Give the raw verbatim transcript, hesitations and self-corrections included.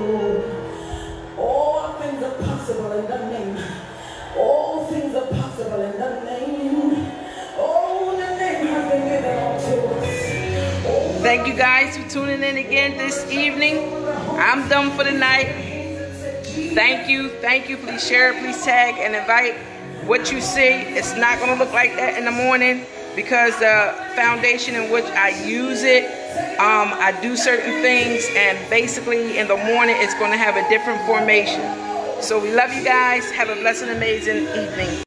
All things are possible in the name. All things are possible in the name. Oh, the name has been given unto us. Oh, thank you guys for tuning in again this evening. I'm done for the night. Thank you. Thank you. Please share, please tag and invite. What you see, it's not going to look like that in the morning because the foundation in which I use it, um, I do certain things, and basically in the morning it's going to have a different formation. So we love you guys. Have a blessed and amazing evening.